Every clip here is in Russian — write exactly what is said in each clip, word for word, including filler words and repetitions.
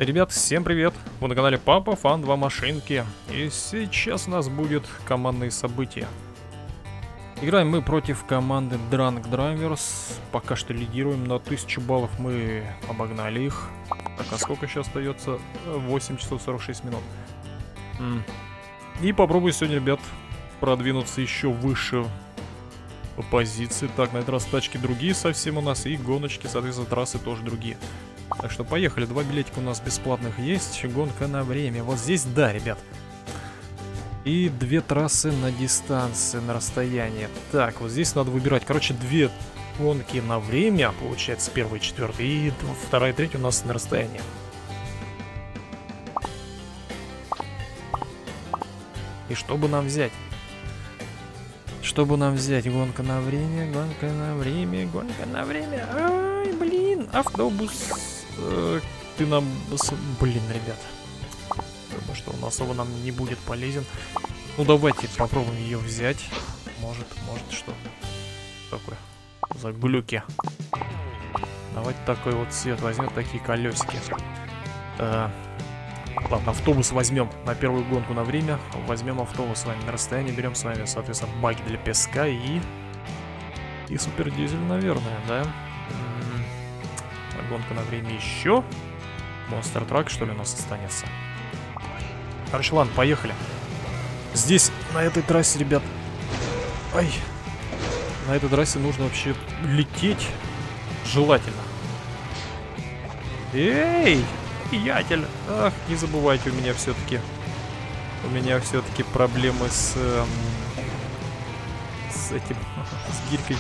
Ребят, всем привет! Вы на канале Папа Фан два Машинки. И сейчас у нас будет командные события. Играем мы против команды Drunk Drivers. Пока что лидируем на тысячу баллов, мы обогнали их. Так, а сколько сейчас остается? восемь часов сорок шесть минут. М. И попробую сегодня, ребят, продвинуться еще выше по позиции. Так, на этот раз тачки другие совсем у нас. И гоночки, соответственно, трассы тоже другие. Так что поехали, два билетика у нас бесплатных есть. Гонка на время. Вот здесь, да, ребят. И две трассы на дистанции, на расстояние. Так, вот здесь надо выбирать. Короче, две гонки на время, получается, первая и четвертая. И вторая и третья у нас на расстояние. И что бы нам взять? Что бы нам взять? Гонка на время, гонка на время, гонка на время. Ай, блин, автобус. Э, ты нам... Блин, ребят. Думаю, что он особо нам не будет полезен. Ну, давайте попробуем ее взять. Может, может, что такое за глюки. Давайте такой вот цвет возьмем, такие колесики. Э, ладно, автобус возьмем на первую гонку на время. Возьмем автобус с вами на расстояние. Берем с вами, соответственно, баги для песка и... И супердизель, наверное, да? Гонка на время еще. Monster Truck, что ли, у нас останется? Короче, ладно, поехали. Здесь, на этой трассе, ребят. Ай. На этой трассе нужно вообще лететь. Желательно. Эй, приятель. Ах, не забывайте, у меня все-таки... У меня все-таки проблемы с... Эм, с этим... С гирькой.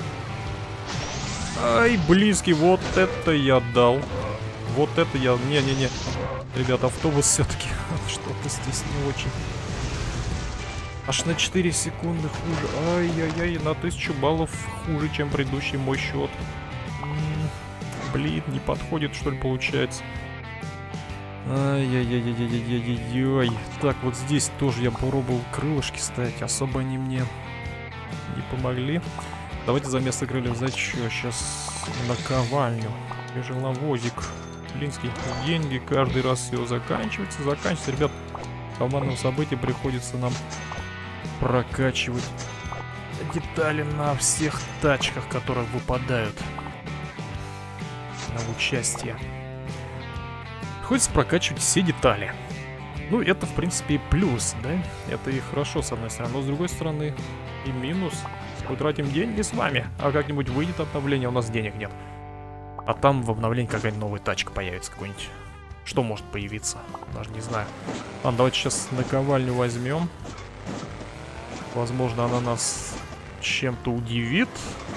Ай, близкий, вот это я дал. Вот это я... Не-не-не. Ребята, автобус все-таки что-то здесь не очень. Аж на четыре секунды хуже. Ай-яй-яй, на тысячу баллов хуже, чем предыдущий мой счет. М-м, блин, не подходит, что ли, получается. Ай-яй-яй-яй-яй-яй-яй-яй. Так, вот здесь тоже я пробовал крылышки ставить. Особо они мне не помогли. Давайте за место крыльев взять что? Сейчас наковальню. Тяжеловозик. Блинский. Деньги. Каждый раз все заканчивается. Заканчивается. Ребят, в командном событии приходится нам прокачивать детали на всех тачках, которые выпадают на участие. Приходится прокачивать все детали. Ну, это, в принципе, и плюс, да? Это и хорошо, с одной стороны. Но, с другой стороны, и минус. Мы тратим деньги с вами, а как-нибудь выйдет обновление, у нас денег нет. А там в обновлении какая-нибудь новая тачка появится, какой-нибудь. Что может появиться? Даже не знаю. Ладно, давайте сейчас наковальню возьмем. Возможно, она нас чем-то удивит.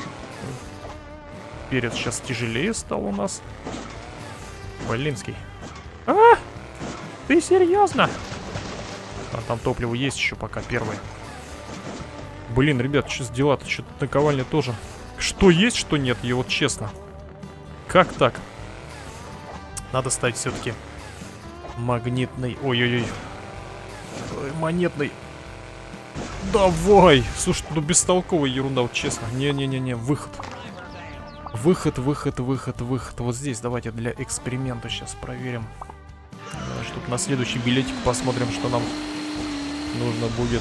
Перец сейчас тяжелее стал у нас. Блинский. А! Ты серьезно? А там топливо есть еще пока первое. Блин, ребят, что за дела-то? Что-то наковальня тоже. Что есть, что нет, и вот честно. Как так? Надо ставить все-таки магнитный. Ой-ой-ой. Монетный. Давай! Слушай, ну бестолковая ерунда, вот честно. Не-не-не-не, выход. Выход, выход, выход, выход. Вот здесь давайте для эксперимента сейчас проверим. Чтобы на следующий билетик посмотрим, что нам нужно будет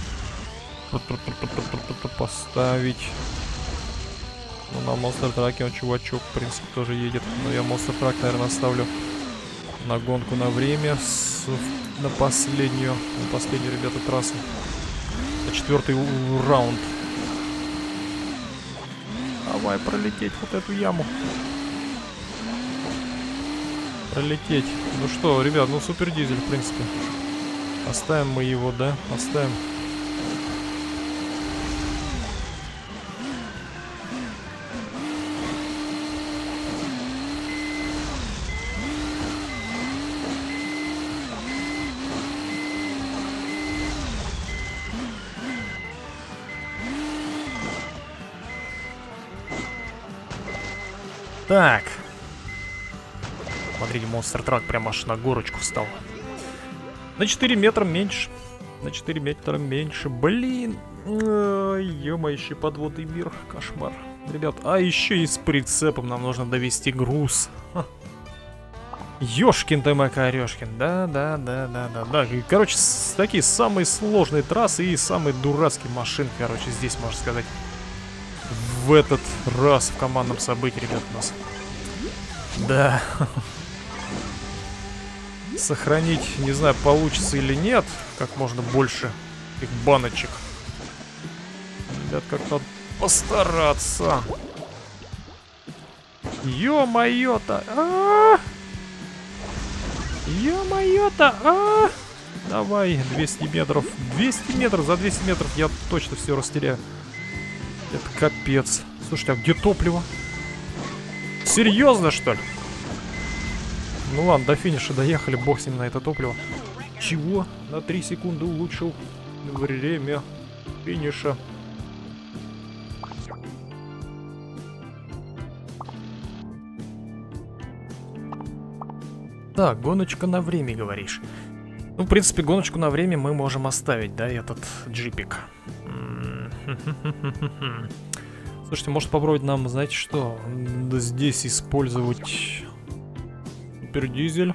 поставить. Ну, на Monster Truck он, чувачок, в принципе, тоже едет. Но я Monster Truck, наверное, ставлю на гонку на время. С, на последнюю. На последнюю, ребята, трассу. На четвертый раунд. Давай пролететь вот эту яму. Пролететь. Ну что, ребят, ну супер дизель, в принципе. Оставим мы его, да? Оставим. Так. Смотрите, Monster Truck прям аж на горочку встал. На четыре метра меньше. На четыре метра меньше. Блин. Ё-моё, еще подводный мир. Кошмар. Ребят, а еще и с прицепом нам нужно довести груз. Ха. Ёшкин-то Макарёшкин. Да, да, да, да, да, да. И, короче, с, такие самые сложные трассы и самые дурацкие машины, короче, здесь, можно сказать. В этот раз в командном событии, ребят, у нас. Да. Сохранить, не знаю, получится или нет, как можно больше их баночек. Ребят, как надо постараться. Ё-моё-то! А-а-а! Ё-моё-то! А-а-а! Давай, двести метров. двести метров, за двести метров я точно все растеряю. Это капец. Слушайте, а где топливо? Серьезно, что ли? Ну ладно, до финиша доехали, бог с ним на это топливо. Чего? На три секунды улучшил время финиша. Так, гоночка на время, говоришь. Ну, в принципе, гоночку на время мы можем оставить, да, этот джипик. Слушайте, может попробовать нам, знаете что, здесь использовать супердизель.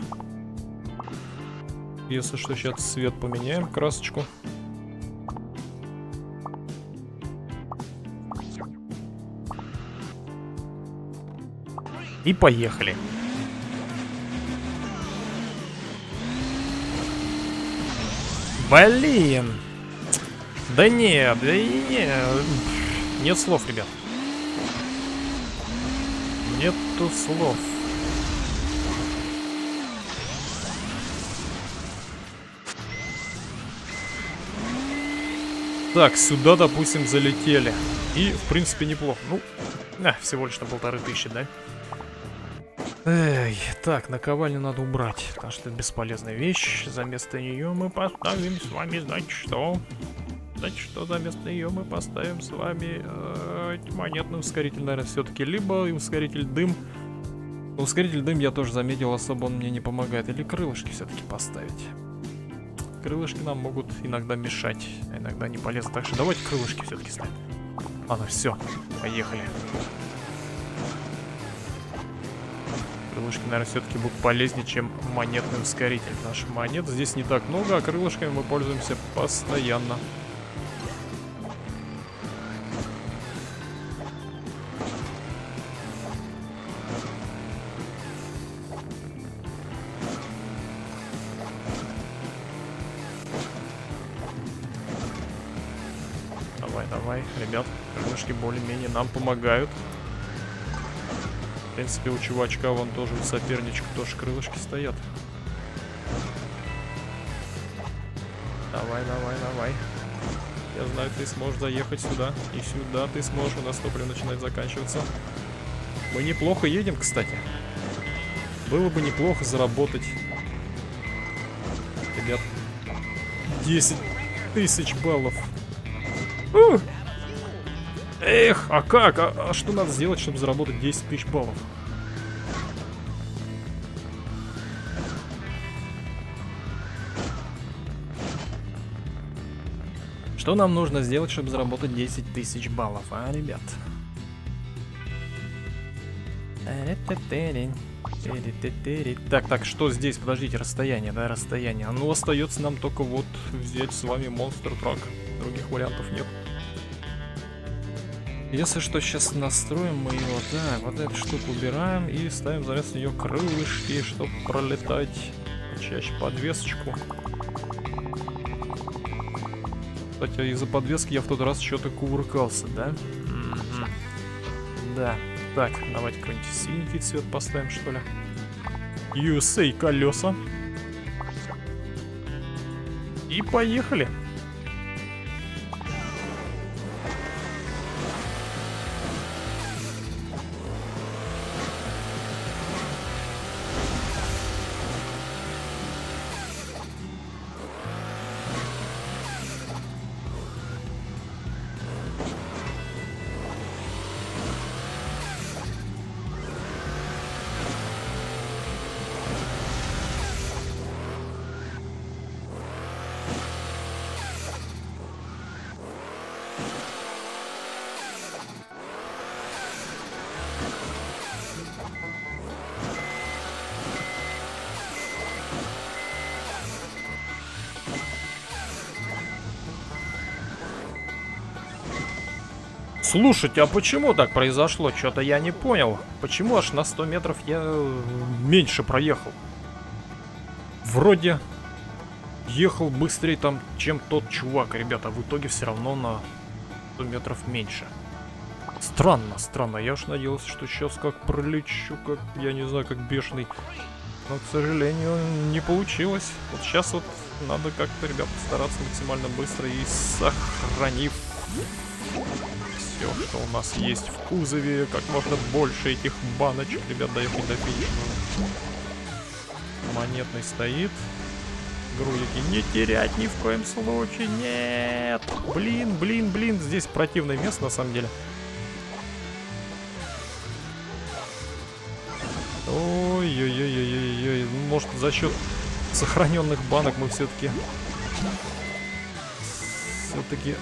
Если что, сейчас цвет поменяем, красочку. И поехали. Блин! Да нет, да нет. Нет слов, ребят. Нету слов. Так, сюда, допустим, залетели. И, в принципе, неплохо. Ну, а, всего лишь на полторы тысячи, да? Эй, так, наковальню надо убрать, потому что это бесполезная вещь. За место нее мы поставим с вами, значит, что? Значит, что за место ее мы поставим с вами э, монетный ускоритель, наверное, все-таки. Либо ускоритель дым. Ускоритель дым я тоже заметил, особо он мне не помогает. Или крылышки все-таки поставить. Крылышки нам могут иногда мешать, а иногда не полезно. Так что давайте крылышки все-таки ставим. Ладно, все, поехали. Крылышки, наверное, все-таки будут полезнее, чем монетный ускоритель. Потому что монет здесь не так много, а крылышками мы пользуемся постоянно. Давай, давай, ребят, крылышки более-менее нам помогают. В принципе, у чувачка вон тоже, у соперничка тоже крылышки стоят. Давай, давай, давай. Я знаю, ты сможешь заехать сюда. И сюда ты сможешь. У нас топливо начинает заканчиваться. Мы неплохо едем, кстати. Было бы неплохо заработать. Ребят, десять тысяч баллов. У! Эх, а как? А, а что надо сделать, чтобы заработать десять тысяч баллов? Что нам нужно сделать, чтобы заработать десять тысяч баллов, а, ребят? Так, так, что здесь? Подождите, расстояние, да, расстояние. А ну, остается нам только вот взять с вами Monster Truck. Других вариантов нет. Если что, сейчас настроим мы его. Так, вот эту штуку убираем и ставим заместо нее крылышки, чтобы пролетать чаще подвесочку. Кстати, из-за подвески я в тот раз что-то кувыркался, да? Mm-hmm. Да. Так, давайте какой-нибудь синенький цвет поставим, что ли. ю эс эй колеса. И поехали. Слушайте, а почему так произошло? Что-то я не понял. Почему аж на сто метров я меньше проехал? Вроде ехал быстрее там, чем тот чувак, ребята. В итоге все равно на сто метров меньше. Странно, странно. Я уж надеялся, что сейчас как пролечу, как, я не знаю, как бешеный. Но, к сожалению, не получилось. Вот сейчас вот надо как-то, ребят, стараться максимально быстро и сохранив все, что у нас есть в кузове, как можно больше этих баночек, ребят, доехать до финишного. Монетный стоит. Грузики не терять ни в коем случае, нет. Блин, блин, блин, здесь противное место на самом деле. Ой-ой-ой-ой-ой-ой. Может, за счет сохраненных банок мы все-таки все-таки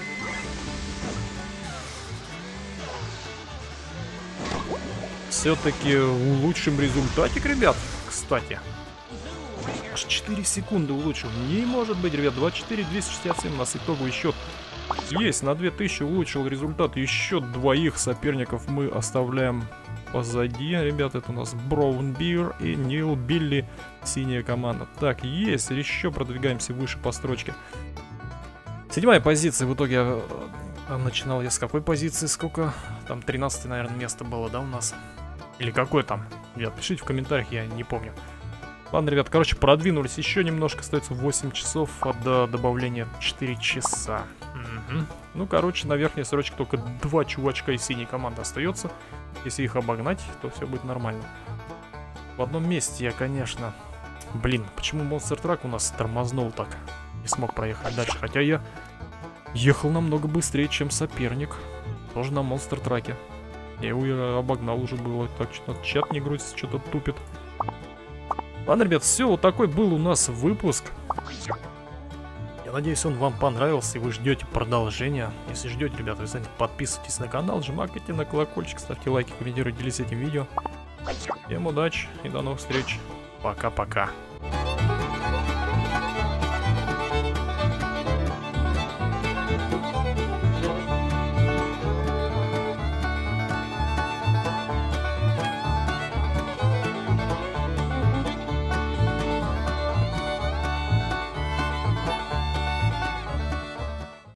все-таки улучшим результатик, ребят. Кстати, аж четыре секунды улучшил. Не может быть, ребят. двадцать четыре двести шестьдесят семь у нас итоговый счет есть. На две тысячи улучшил результат. Еще двоих соперников мы оставляем позади, ребят. Это у нас Браун Бир и Нил Билли, синяя команда. Так, есть. Еще продвигаемся выше по строчке. Седьмая позиция. В итоге начинал я с какой позиции? Сколько? Там тринадцатое, наверное, место было, да, у нас? Или какой там? Ребят, пишите в комментариях, я не помню. Ладно, ребят, короче, продвинулись еще немножко. Остается восемь часов, а до добавления четыре часа. Угу. Ну, короче, на верхней строчке только два чувачка из синей команды остается. Если их обогнать, то все будет нормально. В одном месте я, конечно... Блин, почему Monster Truck у нас тормознул так? Не смог проехать дальше. Хотя я ехал намного быстрее, чем соперник. Тоже на Monster Truck'е. Я его обогнал уже было. Так, что-то чат не грузится, что-то тупит. Ладно, ребят, все, вот такой был у нас выпуск. Я надеюсь, он вам понравился, и вы ждете продолжения. Если ждете, ребята, обязательно подписывайтесь на канал, жмакайте на колокольчик, ставьте лайки, комментируйте, делитесь этим видео. Всем удачи и до новых встреч. Пока-пока.